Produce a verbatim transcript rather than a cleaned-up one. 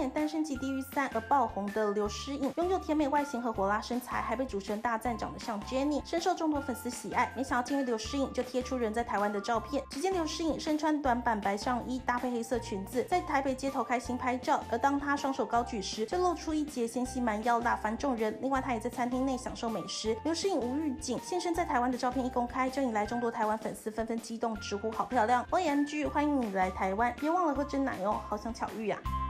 演《单身级地狱三》而爆红的刘诗颖，拥有甜美外形和火辣身材，还被主持人大赞长得像 Jennie， 深受众多粉丝喜爱。没想到近日刘诗颖就贴出人在台湾的照片，只见刘诗颖身穿短版白上衣，搭配黑色裙子，在台北街头开心拍照。而当她双手高举时，就露出一截纤细蛮腰，辣翻众人。另外，她也在餐厅内享受美食。刘诗颖无预警现身在台湾的照片一公开，就引来众多台湾粉丝纷纷激动直呼好漂亮。O M G， 欢迎你来台湾，别忘了喝真奶哦，好想巧遇啊！